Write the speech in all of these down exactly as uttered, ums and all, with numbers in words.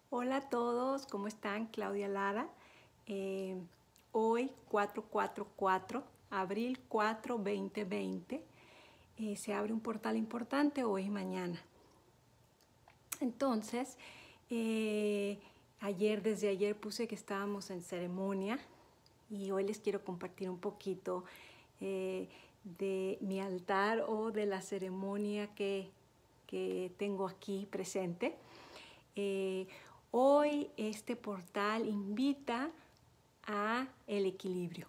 Hola a todos, ¿cómo están? Claudia Lara. Eh, hoy, cuatro cuatro cuatro, abril cuatro, veinte veinte, eh, se abre un portal importante hoy y mañana. Entonces, eh, ayer, desde ayer puse que estábamos en ceremonia y hoy les quiero compartir un poquito eh, de mi altar o de la ceremonia que, que tengo aquí presente. Eh, hoy este portal invita a el equilibrio,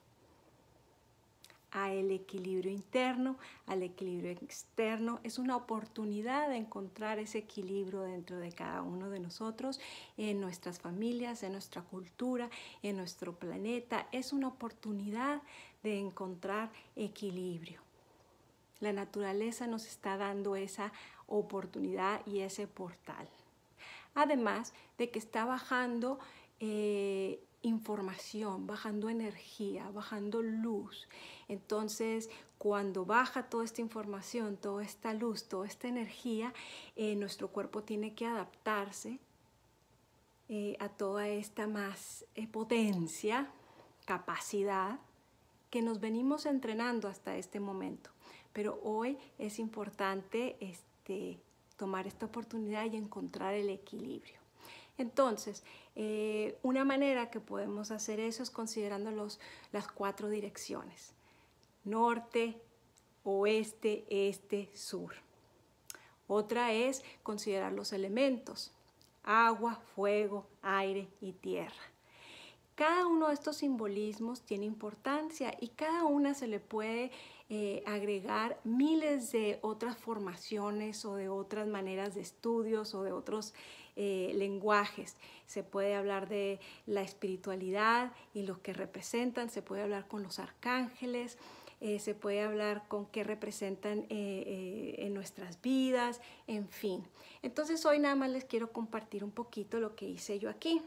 a el equilibrio interno, al equilibrio externo. Es una oportunidad de encontrar ese equilibrio dentro de cada uno de nosotros, en nuestras familias, en nuestra cultura, en nuestro planeta. Es una oportunidad de encontrar equilibrio. La naturaleza nos está dando esa oportunidad y ese portal. Además de que está bajando eh, información, bajando energía, bajando luz. Entonces, cuando baja toda esta información, toda esta luz, toda esta energía, eh, nuestro cuerpo tiene que adaptarse eh, a toda esta más eh, potencia, capacidad que nos venimos entrenando hasta este momento. Pero hoy es importante este, tomar esta oportunidad y encontrar el equilibrio. Entonces, eh, una manera que podemos hacer eso es considerando los, las cuatro direcciones: norte, oeste, este, sur. Otra es considerar los elementos: agua, fuego, aire y tierra. Cada uno de estos simbolismos tiene importancia y cada una se le puede eh, agregar miles de otras formaciones o de otras maneras de estudios o de otros eh, lenguajes. Se puede hablar de la espiritualidad y lo que representan, se puede hablar con los arcángeles, eh, se puede hablar con qué representan eh, eh, en nuestras vidas, en fin. Entonces hoy nada más les quiero compartir un poquito lo que hice yo aquí.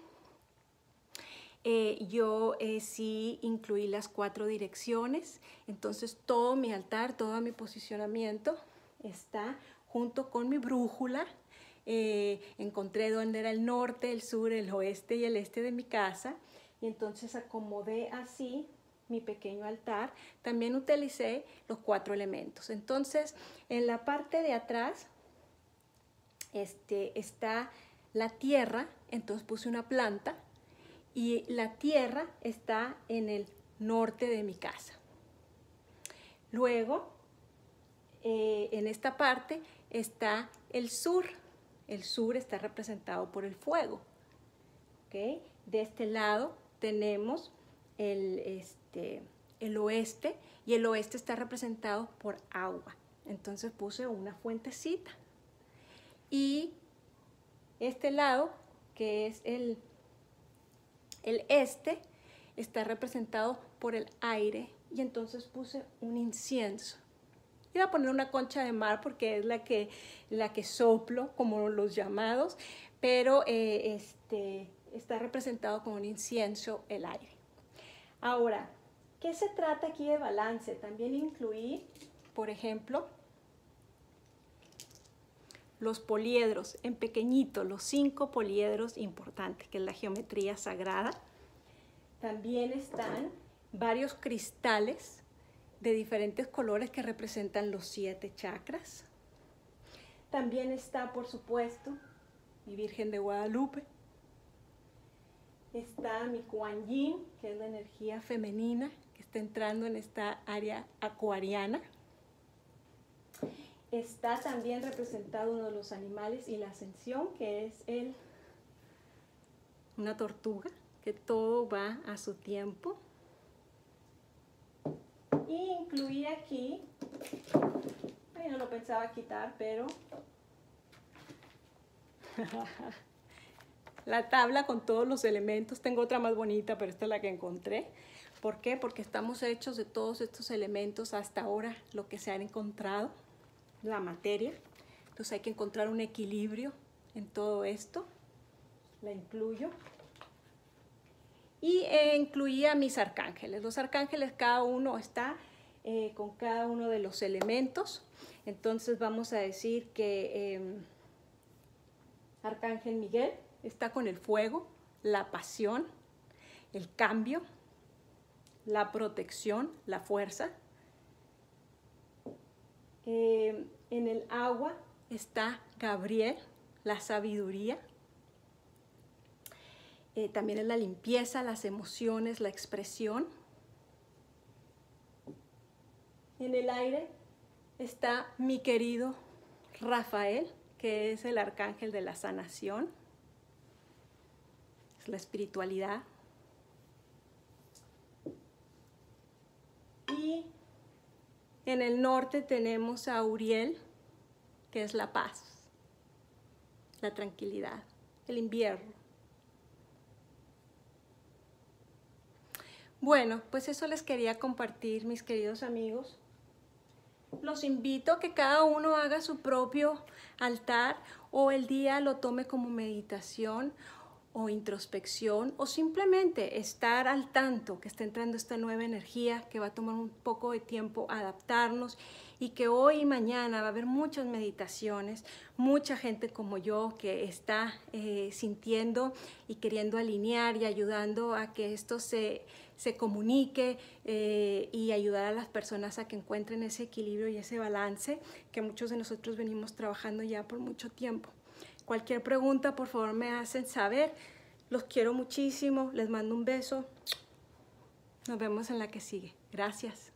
Eh, yo eh, sí incluí las cuatro direcciones, entonces todo mi altar, todo mi posicionamiento está junto con mi brújula. Eh, encontré dónde era el norte, el sur, el oeste y el este de mi casa, y entonces acomodé así mi pequeño altar. También utilicé los cuatro elementos. Entonces, en la parte de atrás este, está la tierra, entonces puse una planta. Y la tierra está en el norte de mi casa. Luego, eh, en esta parte está el sur. El sur está representado por el fuego. ¿Okay? De este lado tenemos el, este, el oeste, y el oeste está representado por agua. Entonces puse una fuentecita. Y este lado, que es el El este, está representado por el aire, y entonces puse un incienso. Iba a poner una concha de mar porque es la que, la que soplo, como los llamados, pero eh, este, está representado con un incienso el aire. Ahora, ¿qué se trata aquí de balance? También incluí, por ejemplo, los poliedros en pequeñito, los cinco poliedros importantes, que es la geometría sagrada. También están varios cristales de diferentes colores que representan los siete chakras. También está, por supuesto, mi Virgen de Guadalupe. Está mi Kuan Yin, que es la energía femenina, que está entrando en esta área acuariana. Está también representado uno de los animales y la ascensión, que es el, una tortuga, que todo va a su tiempo. Y incluí aquí, ay, no lo pensaba quitar, pero la tabla con todos los elementos. Tengo otra más bonita, pero esta es la que encontré. ¿Por qué? Porque estamos hechos de todos estos elementos hasta ahora, lo que se han encontrado, la materia. Entonces hay que encontrar un equilibrio en todo esto. La incluyo. Y eh, incluí a mis arcángeles. Los arcángeles, cada uno está eh, con cada uno de los elementos. Entonces vamos a decir que eh, Arcángel Miguel está con el fuego, la pasión, el cambio, la protección, la fuerza. Eh, en el agua está Gabriel, la sabiduría. Eh, también es la limpieza, las emociones, la expresión. En el aire está mi querido Rafael, que es el arcángel de la sanación, es la espiritualidad. Y en el norte tenemos a Uriel, que es la paz, la tranquilidad, el invierno. Bueno, pues eso les quería compartir, mis queridos amigos. Los invito a que cada uno haga su propio altar o el día lo tome como meditación o introspección o simplemente estar al tanto que está entrando esta nueva energía que va a tomar un poco de tiempo adaptarnos y que hoy y mañana va a haber muchas meditaciones, mucha gente como yo que está eh, sintiendo y queriendo alinear y ayudando a que esto se, se comunique eh, y ayudar a las personas a que encuentren ese equilibrio y ese balance que muchos de nosotros venimos trabajando ya por mucho tiempo. Cualquier pregunta, por favor, me hacen saber. Los quiero muchísimo. Les mando un beso. Nos vemos en la que sigue. Gracias.